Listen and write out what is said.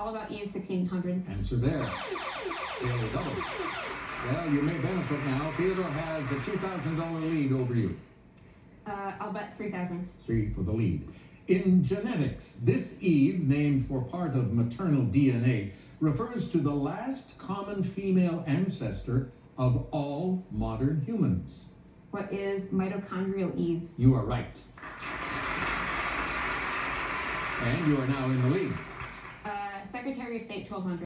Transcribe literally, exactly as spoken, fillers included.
All About Eve, sixteen hundred. Answer there. Daily double. Well, you may benefit now. Theodore has a two thousand dollar lead over you. Uh, I'll bet three thousand. Three for the lead. In genetics, this Eve, named for part of maternal D N A, refers to the last common female ancestor of all modern humans. What is mitochondrial Eve? You are right. And you are now in the lead. Uh, Secretary of State, twelve hundred.